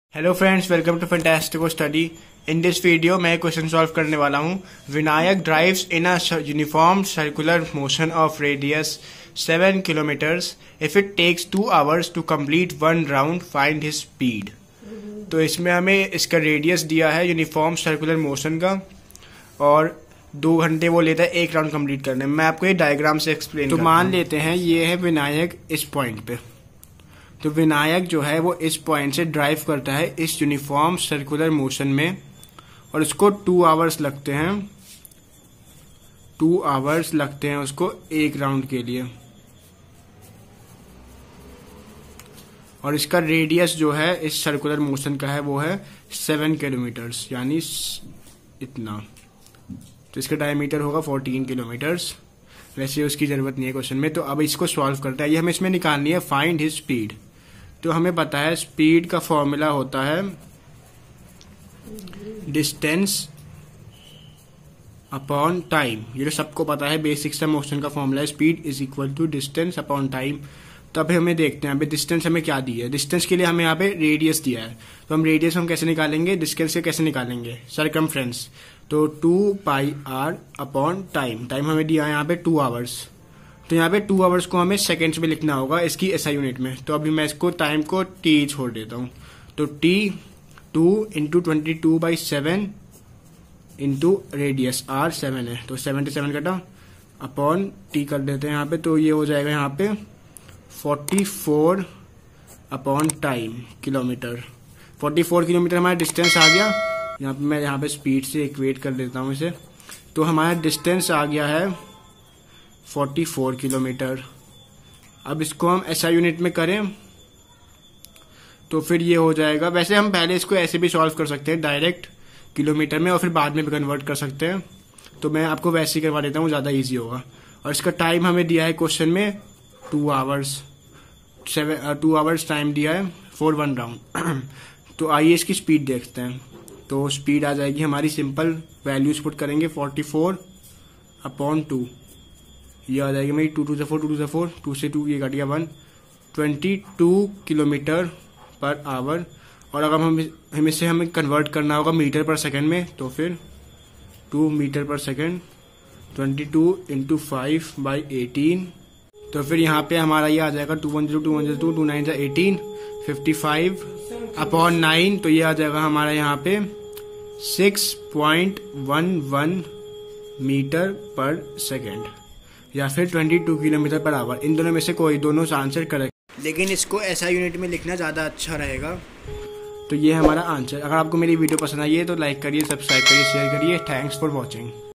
Hello friends, welcome to Fantastico study. In this video मैं question solve करने वाला हूँ। Vinayak drives in a uniform circular motion of radius 7 kilometres. If it takes 2 hours to complete 1 round, find his speed. तो इसमें हमें इसका radius दिया है यूनिफॉर्म सर्कुलर मोशन का, और 2 घंटे वो लेता है 1 राउंड कंप्लीट करने में। मैं आपको ये डायग्राम से एक्सप्लेन करता हूं। मान लेते हैं ये है विनायक इस पॉइंट पे। तो विनायक जो है वो इस पॉइंट से ड्राइव करता है इस यूनिफॉर्म सर्कुलर मोशन में, और उसको 2 hours लगते हैं। 2 hours लगते हैं उसको 1 राउंड के लिए। और इसका रेडियस जो है इस सर्कुलर मोशन का है वो है 7 किलोमीटर्स, यानी इतना। तो इसका डायमीटर होगा 14 किलोमीटर्स। वैसे उसकी जरूरत नहीं है क्वेश्चन में। तो अब इसको सॉल्व करते हैं। ये हमें इसमें निकालनी है फाइंड हिज स्पीड। तो हमें पता है स्पीड का फॉर्मूला होता है डिस्टेंस अपॉन टाइम। ये तो सबको पता है, बेसिक सा मोशन का फॉर्मूला है। Speed is equal to distance upon time. तो अभी हमें देखते हैं यहाँ पे डिस्टेंस हमें क्या दी है। डिस्टेंस के लिए हमें यहाँ पे रेडियस दिया है। तो हम रेडियस हम कैसे निकालेंगे, डिस्टेंस से कैसे निकालेंगे, सरकमफ्रेंस। तो 2πr अपॉन टाइम। टाइम हमें दिया है यहाँ पे 2 hours। तो यहाँ पे 2 hours को हमें सेकेंड्स में लिखना होगा इसकी SI यूनिट में। तो अभी मैं इसको टाइम को T छोड़ देता हूँ। तो T 2 into 22/7 into radius R 7 है। तो 7 से 7 कटा अपॉन T कर देते हैं यहाँ पे। तो ये हो जाएगा यहाँ पे 44 अपॉन टाइम किलोमीटर। 44 किलोमीटर हमारा डिस्टेंस आ गया। यहाँ पे मैं यहाँ पे स्पीड से इक्वेट कर देता हूँ इसे। तो हमारा डिस्टेंस आ गया है 44 किलोमीटर। अब इसको हम SI यूनिट में करें तो फिर ये हो जाएगा। वैसे हम पहले इसको ऐसे भी सॉल्व कर सकते हैं डायरेक्ट किलोमीटर में, और फिर बाद में भी कन्वर्ट कर सकते हैं। तो मैं आपको वैसे ही करवा देता हूँ, ज़्यादा इजी होगा। और इसका टाइम हमें दिया है क्वेश्चन में 2 hours। 2 hours टाइम दिया है फॉर 1 राउंड। तो आइए इसकी स्पीड देखते हैं। तो स्पीड आ जाएगी हमारी, सिंपल वैल्यूज पुट करेंगे 44 अपॉन 2। ये आ जाएगी मेरी 2 2 4 2 2 4, 2 से 2 ये कट गया 1, 22 किलोमीटर पर आवर। और अगर हम इसे हमें कन्वर्ट करना होगा मीटर पर सेकंड में, तो फिर 2 मीटर पर सेकंड 22 इंटू 5/18। तो फिर यहाँ पे हमारा ये आ जाएगा 210 210 2 9 18 55 अपॉन 9। तो ये आ जाएगा हमारा यहाँ पे 6.11 मीटर पर सेकेंड, या फिर 22 किलोमीटर पर आवर। इन दोनों में से कोई दोनों आंसर करेक्ट, लेकिन इसको SI यूनिट में लिखना ज़्यादा अच्छा रहेगा। तो ये हमारा आंसर। अगर आपको मेरी वीडियो पसंद आई है तो लाइक करिए, सब्सक्राइब करिए, शेयर करिए। Thanks for watching.